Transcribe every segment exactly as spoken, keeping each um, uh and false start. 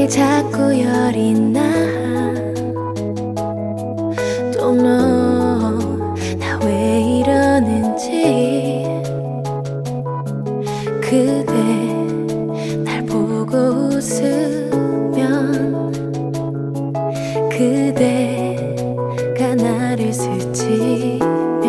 자꾸 열이 나. Don't know 나 왜 이러는지. 그대 날 보고 웃으면 그대가 나를 스치면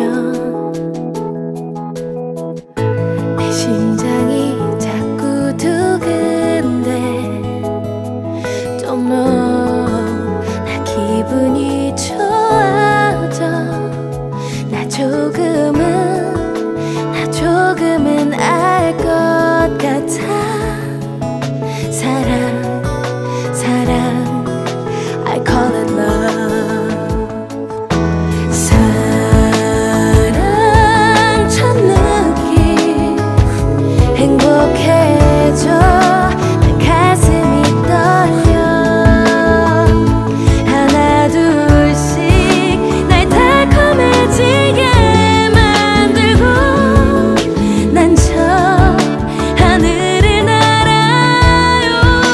내 심장이 자꾸 두근대. Don't know 나 기분이 좋아져. 나 조금은 나 조금은 알 것 같아. 사랑 사랑 I call it love. 사랑 첫 느낌 행복해져. 내 가슴이 떨려. 하나 둘씩 날 달콤해지게 만들고 난 저 하늘을 날아요.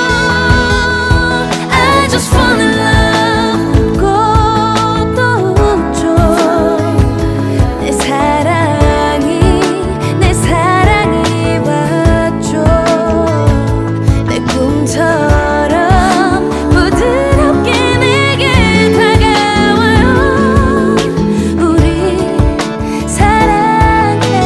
I just fall in love. 꽃도 웃죠. 내 사랑이 내 사랑이 왔죠. 내 꿈처럼 부드럽게 내게 다가와요. 우리 사랑해요.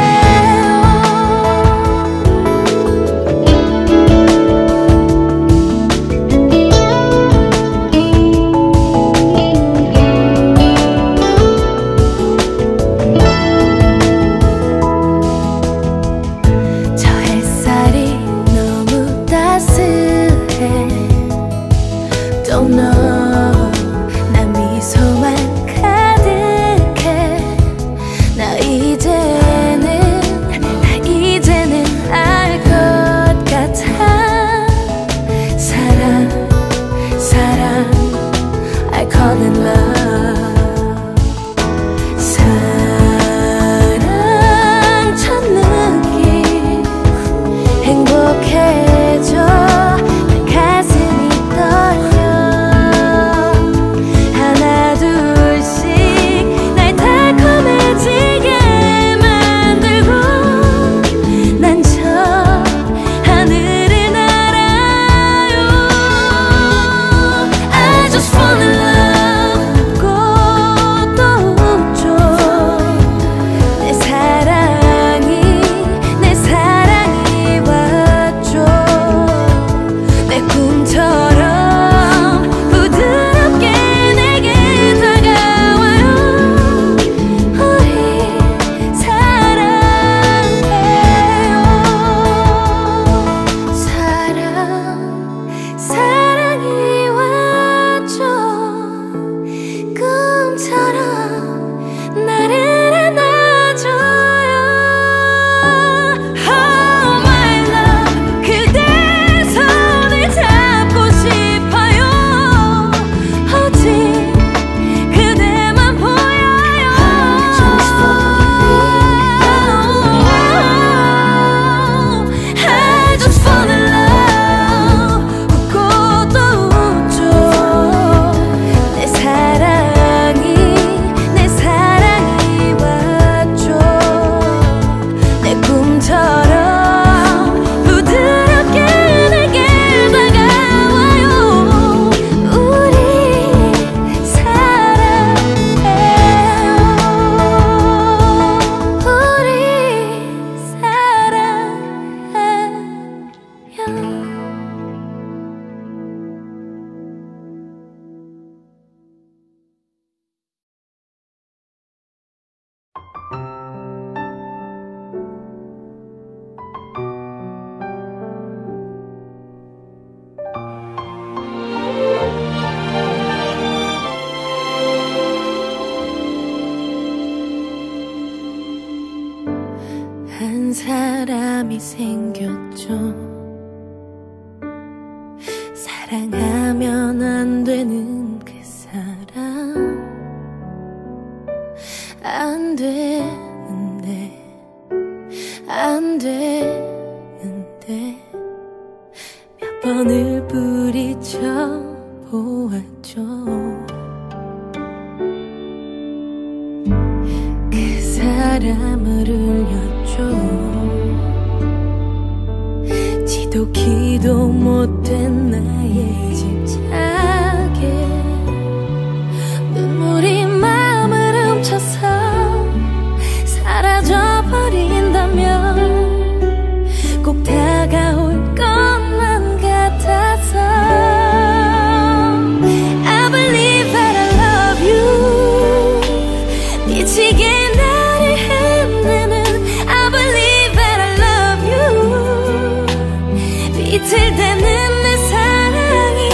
저 햇살이 너무 따스해. Don't know 나 미소만 가득해. 나 이제는 나 이제는 알 것 같아. 사랑 사랑 I call it love. 사랑 첫 느낌 행복해져. 내 가슴이 떨려. 하나 둘씩 날 달콤해지게 만들고 난 저 하늘을 날아요. I just fall in love. 꽃도 웃죠. 내 사랑이 내 사랑이 왔죠. 내 꿈처럼 부드럽게 내게 다가와요. 우리 사랑해요. 사랑 사랑이 왔죠. 꿈처럼 나를 안아줘요. Oh my love 그대 손을 잡고 싶어요. 오직 그대만 보여요. I just fall in love. 꽃도 웃죠. 내 사랑이 내 사랑이 왔죠. 내 꿈처럼 부드럽게 내게 다가와요. 우리 사랑해요. 우리 사랑해요. 한 사람이 생겼죠. 사랑하면 안 되는 그 사람. 안 되는데 안 되는데 몇 번을 부리쳐 보았죠. 그 사람을 울렸죠. 지독히도 못된 나의 집착에 눈물이 마음을 훔쳐서 사라져버린다면 꼭 다가올 것만 같아서 I believe that I love you. 미치게 나를 흔드는 I believe that I love you. 비틀대는 내 사랑이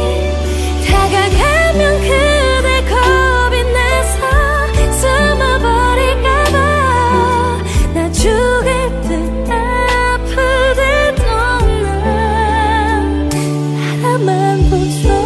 다가가면 그대 겁이 나서 숨어버릴까봐 나 죽을 듯 아프대도 난 바라만 보죠.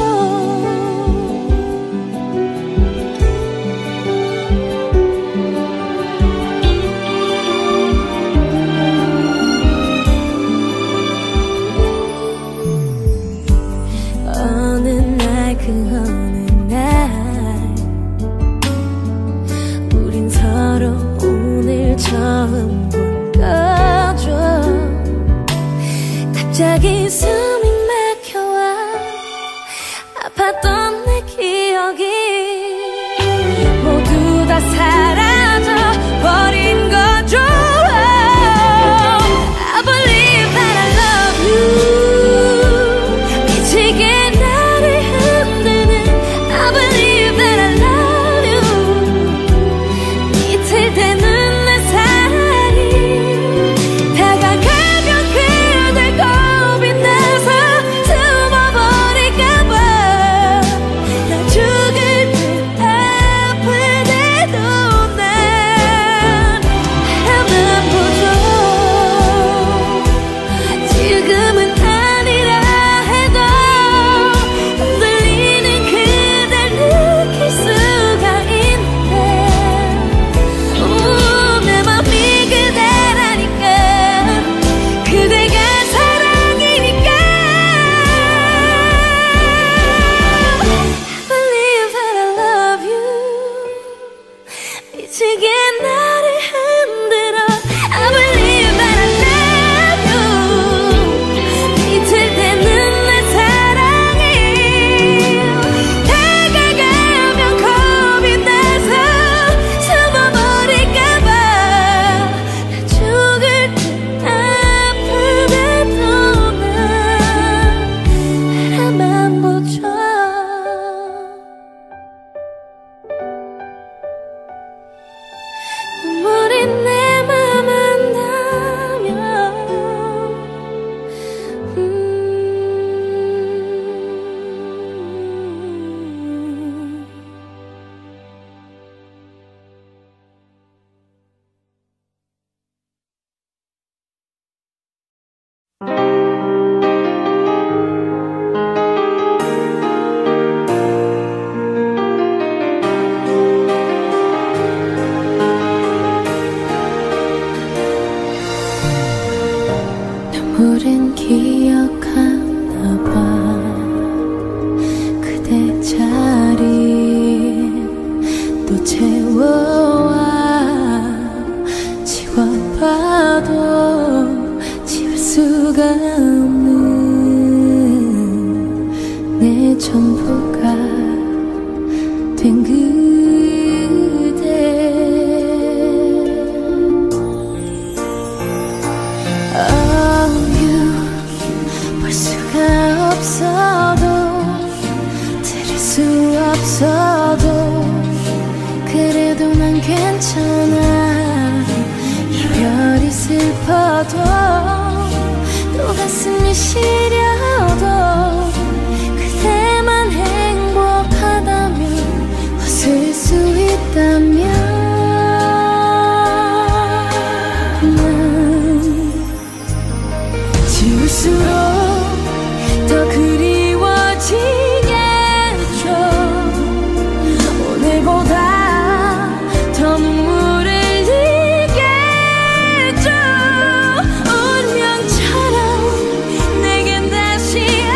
어느 날 그 어느 날 우린 서로 오늘 처음 본 거죠. 갑자기 숨이 막혀와 아팠던 내 기억이 모두 다 사라져 버린 거죠. I believe that I love you. 미치게 나를 흔드는 I believe that I love you. 비틀대는 내 사랑이 다가가면 그댈 겁이 나서 숨어버릴까봐 나 죽을 듯 아프대도 난 바라만 보죠. 지금은 아니라 해도 흔들리는 그댈 느낄 수가 있네. 오, 내 맘이 그대라니까 그대가 사랑이니까 I believe that I love you. 미치게 나를 흔들어 I believe that I love you. 비틀대는 내 사랑이 다가가면 겁이 나서 숨어버릴까봐 나 죽을 듯 아프대도 난 바라만 보죠. 눈물이 내 맘 안다면 음. 눈물은 기억하나 봐. 그대 자리 또 채워와 지워봐도 지울 수가 없는 내 전부가 된 그대. Oh, you 볼 수가 없어도 들을 수 없어도 그래도 난 괜찮아. 이별이 슬퍼도 또 가슴이 시려도 그대만 행복하다면 웃을 수 있다면 지울수록 더 그리워지겠죠. 오늘보다 더 눈물을 흘리겠죠. 운명처럼 내겐 다시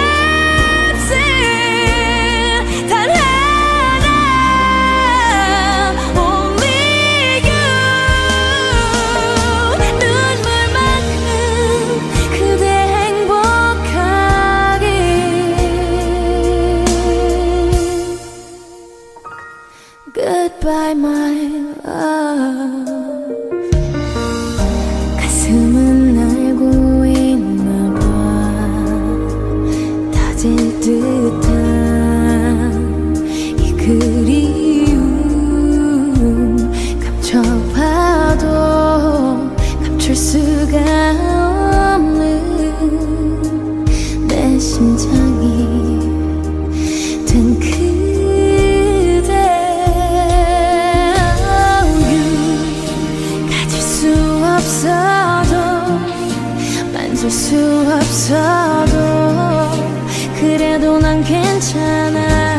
잊을 수 없어도 그래도 난 괜찮아.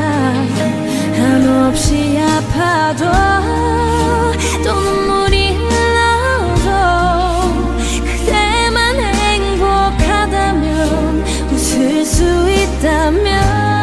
한없이 아파도 또 눈물이 흘러도 그대만 행복하다면 웃을 수 있다면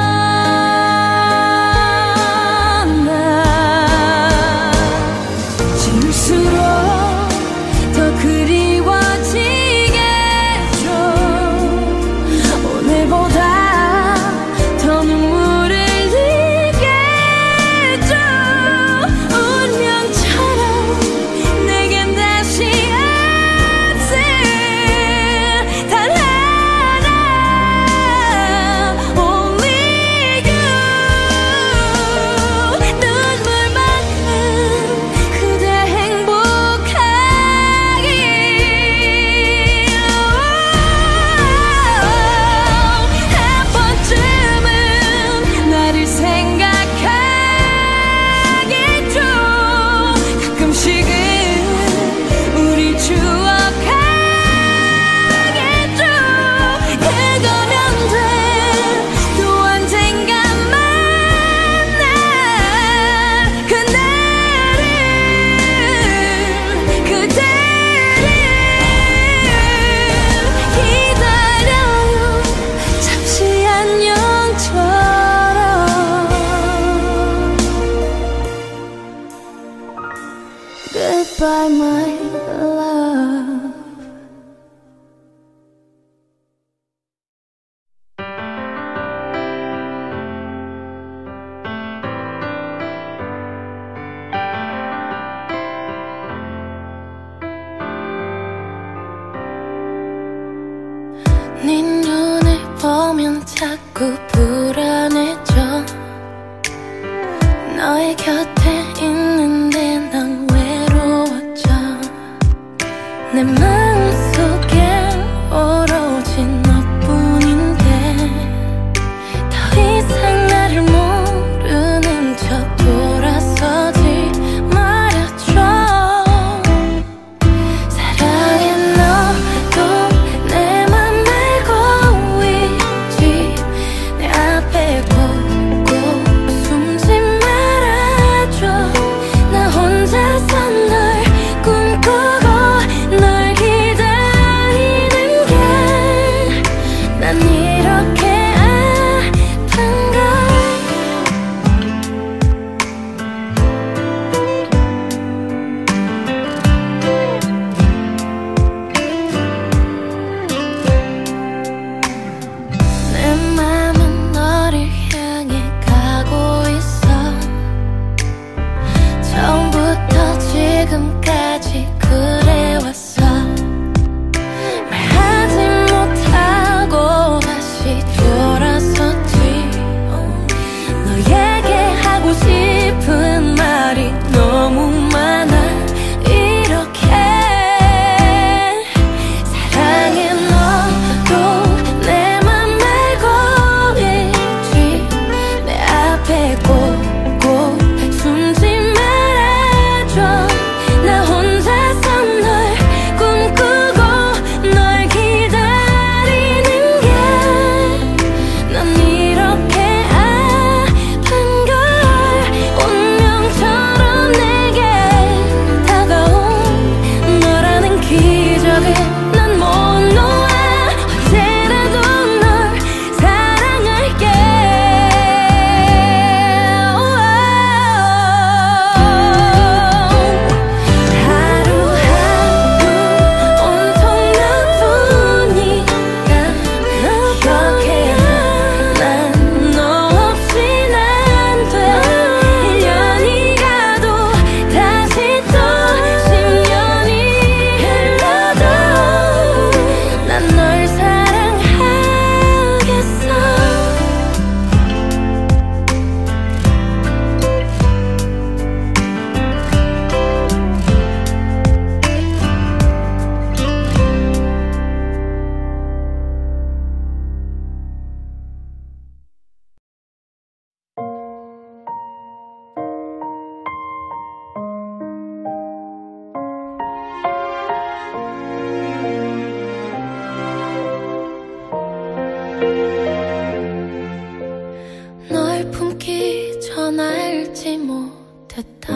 Goodbye, my love. 네 눈을 보면 자꾸 불안해져. 너의 곁에 있는데 난 내 마음속엔 오로지 너뿐인데 더 이상 나를 모르는 척 돌아서지 말아줘. 사랑해 너도 내 맘 알고 있지. 내 앞에 꼭꼭 숨지 말아줘. 나 혼자서 널 꿈꾸고 널 기다려. 널 품기 전 알지 못했다.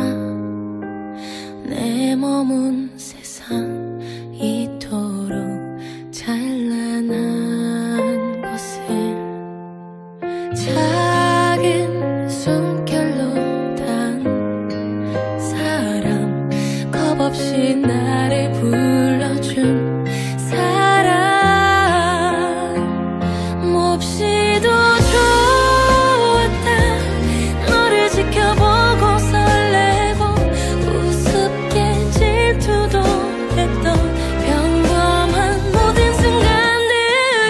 내 머문 세상 이토록 찬란한 것을 작은 숨결로 단 사람, 겁없이 나를 불러준 사람, 몹시도 좋았다. 너를 지켜보고 설레고 우습게 질투도 했던 평범한 모든 순간들을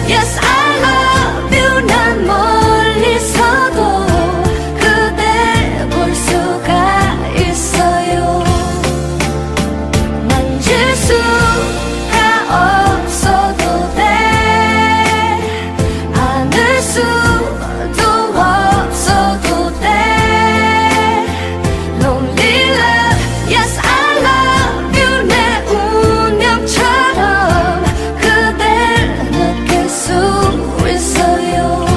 Yes, I love you. 난 멀리서도 그댈 볼 수가 있어요. 만질 수가 없어도 돼. 안을 수도 없어도 돼. Lonely love. Yes, I love you. 내 운명처럼 그댈 느낄 수 있어요.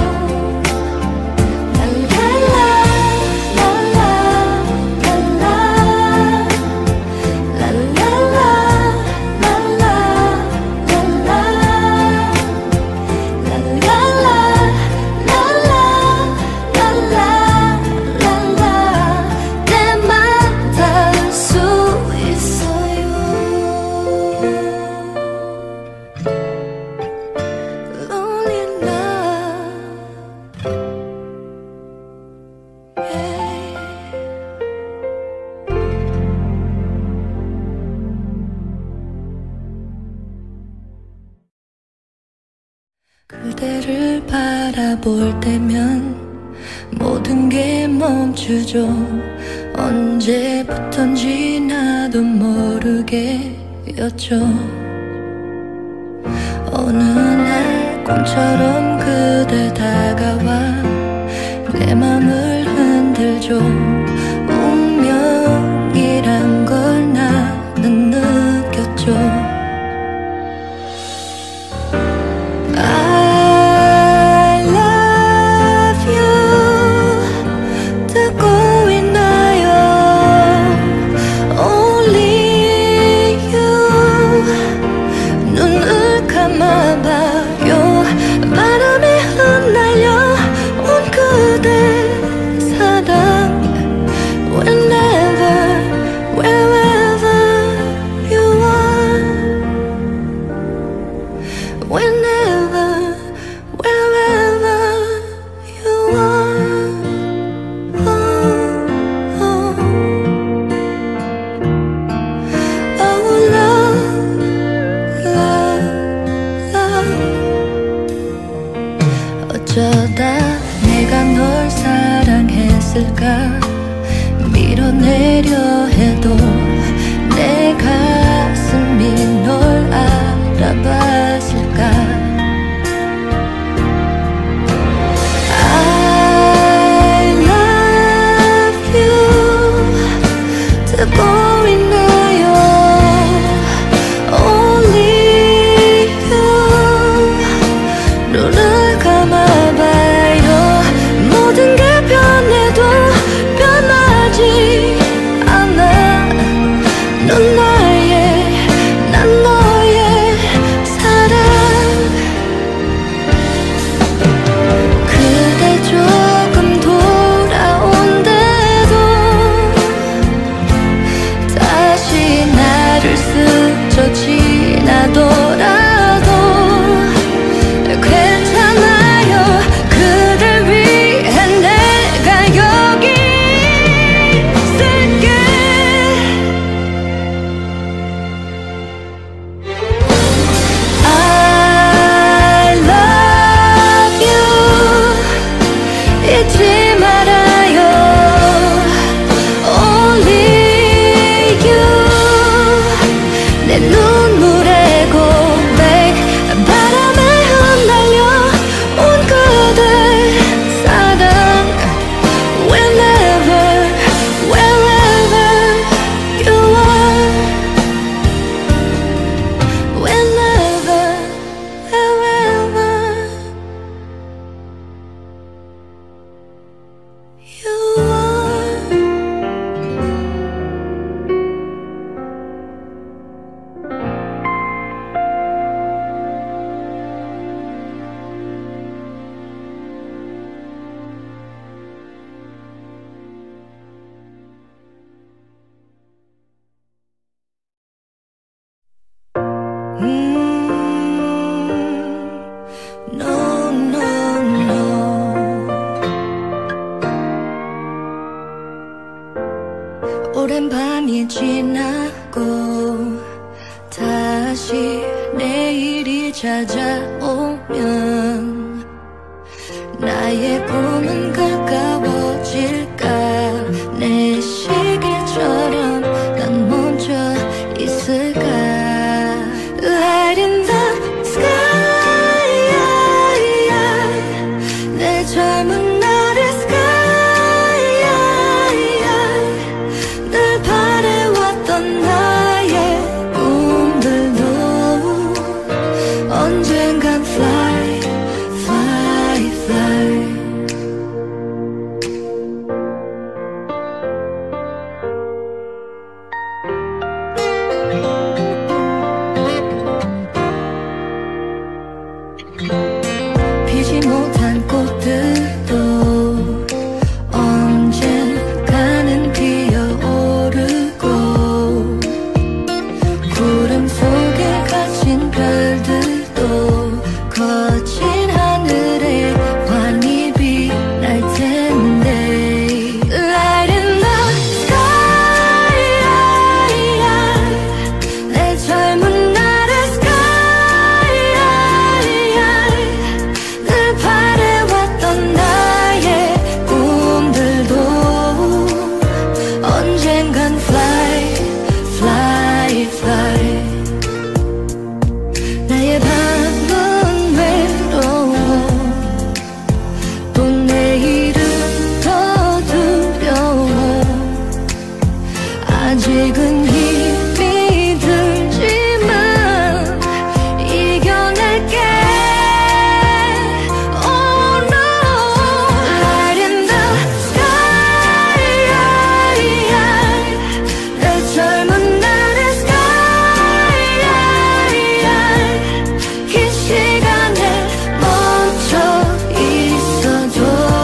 때만 닿을 수 있어요. Lonely love. Yeah. 그대를 바라볼 때면 모든 게 멈추죠. 언제부턴지 나도 모르게였죠. 어느 날 꿈처럼 그대 다가와 내 맘을 흔들죠. 운명이란 걸 나는 느꼈죠. I love you. 듣고 있나요? Only you. 눈을 감아봐요. 바람에 흩날려 온 그대 사랑. Whenever, wherever you are. Whenever, wherever you are. Oh, oh. Oh, love, love, love. 어쩌다 내가 널 사랑했을까? 밀어내려 해도 내 가슴이 널 알아봤을까? I love you. 듣고 있나요? Only you. 눈을 감아봐요. 모든 게 변해도 변하지 않아. 넌 나의, 난 너의 사랑. 그대 조금 돌아온대도 다시 나를 스쳐 지나더라도 괜찮아요. 그댈 위해 내가 여기 있을게. I love you. 잊지 말아요. Only you. 내 눈물의 고백. 바람에 흩날려 온 그대 사랑. Whenever, wherever you are. Whenever, wherever you are. Mm, no, no, no. 오랜 밤이 지나고 다시 내일이 찾아오 가면 나의 꿈은 가까워질까. 내 시계처럼 난 멈춰 있을까. Light in the sky, 내 젊은 날의 sky, 늘 바래왔던 나의 꿈들도 언젠간 fly, fly, fly. 피지 못한 꽃들도 언젠가는 피어오르고, 구름 속에 갇힌 별들도 거친 하늘에 환히 빛날 텐데. Light in the sky, 내 젊은 날의 sky, 늘 바래왔던 나의 꿈들도 언젠간 fly, fly, fly. 나의 밤은 외로워, 또 내일은 더 두려워. 아직은 힘이 들지만 이겨낼게. Oh no. Light in the sky, 내 젊은 날의 sky, 긴 시간에 멈춰 있어도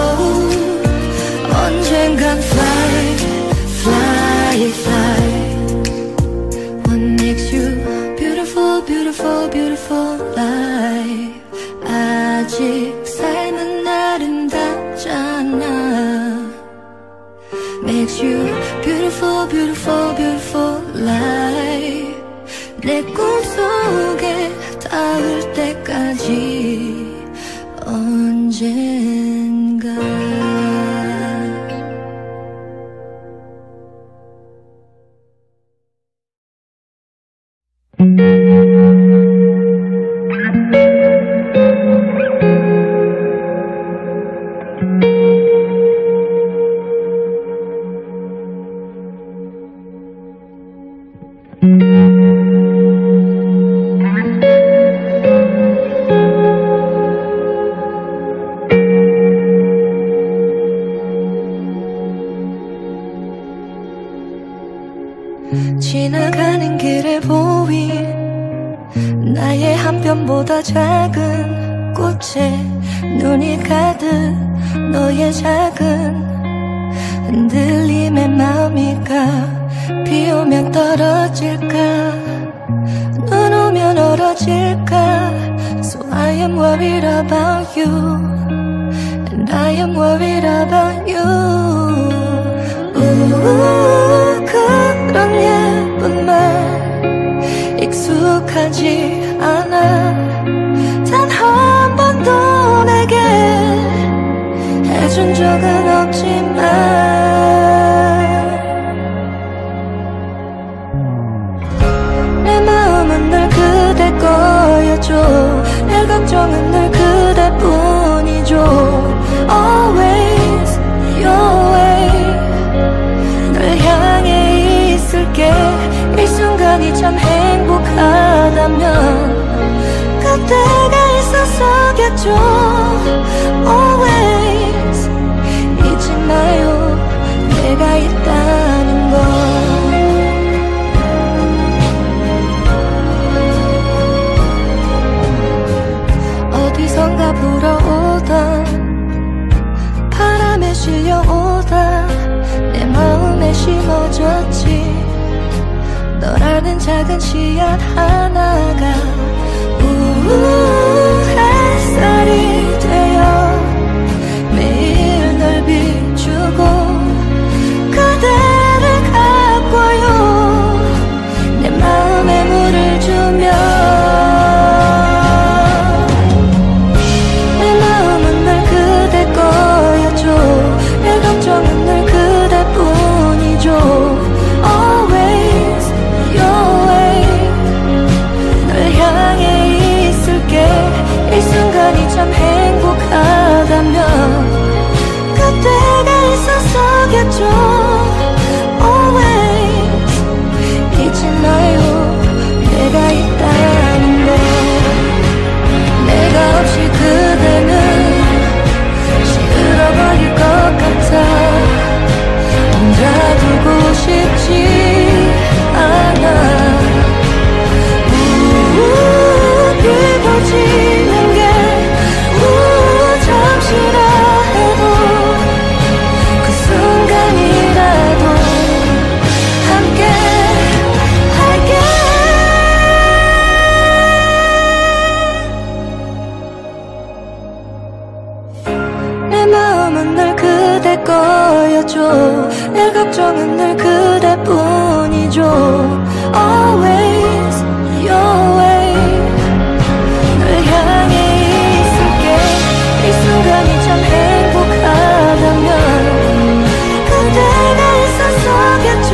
언젠간 fly, fly, fly. What makes you beautiful, beautiful, beautiful life? 아직 삶은 아름답잖아. Makes you beautiful, beautiful, beautiful life. 내 꿈속에 닿을 때까지 언젠가. 지나가는 길에 보인 나의 한 편보다 작은 꽃에 눈이 가득 너의 작은 흔들림에 마음이 가. 비 오면 떨어질까, 눈 오면 얼어질까. So I am worried about you, and I am worried about you. 우우, 그런 예쁜 말 익숙하지 않아. 단 한 번도 내게 해준 적은 없지만 내 마음은 늘 그대 거여줘. 내 걱정은 늘 그대뿐이죠. Always your way, 널 향해 있을게. 이 순간이 참 행복하다면 그때가 있었어겠죠. Always 잊지 마요, 내가 있다는 걸. 어디선가 불어오던 바람에 실려오다 내 마음에 심어졌지. 너라는 작은 씨앗 하나가 우우 햇살이 되어 매일 널 비추고 그대를 가꿔요. 내 마음에 물을 주며 순간이 참 행복하다면 그때가 있었어겠죠. Always 잊지 마요 내가 있다는 걸. 내가 없이 그대는 시들어버릴 것 같아. 혼자 두고 싶지 않아. 우우 비 보지는 게 우우 잠시라 해도 그 순간이라도 함께 할게. 내 마음은 늘 그대 거였죠. 내 걱정은 늘 그대뿐이죠. Always your way 널 향해 있을게. 이 순간이 참 행복하다면 그대가 있었어겠죠.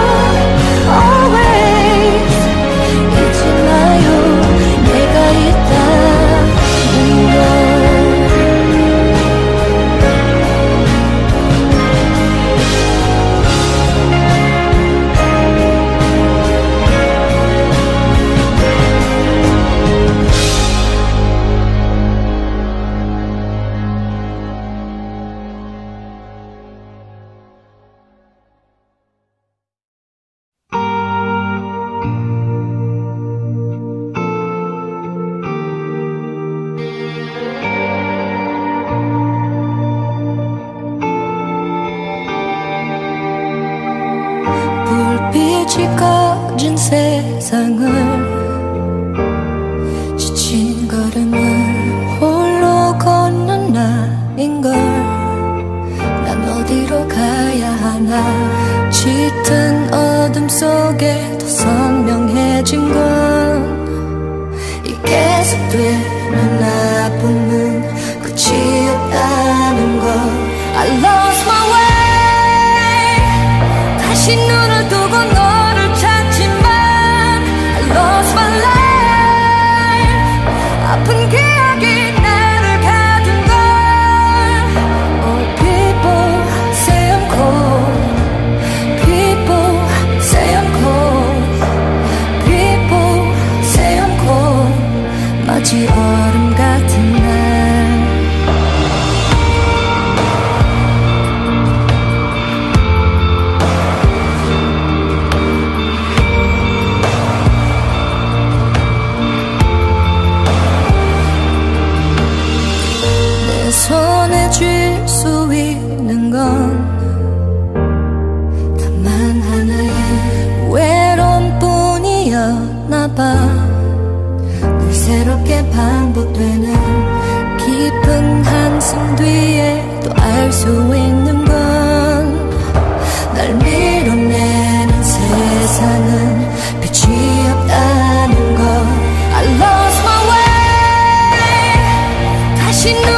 Always 잊지 마요 내가 있다는 걸. 불빛이 꺼진 세상을 지친 걸음을 홀로 걷는 나인걸. 난 어디로 가야 하나. 짙은 어둠 속에 더 선명해진 건 이 계속되는 아픔은 끝이 없다는 걸. I lost my way. 다시 눈을 두고 너를 찾지만 I lost my life. 아픈 기억이 나를 가둔 걸. Oh people say I'm cold. People say I'm cold. People say I'm cold. 마치 얼음 같은 날. 손에 쥘 수 있는 건 다만 하나의 외로움뿐이었나봐. 늘 새롭게 반복되는 깊은 한숨 뒤에 또 알 수 있는 건 날 밀어내는 세상은 빛이 없다는 걸. I lost my way. 다시 눈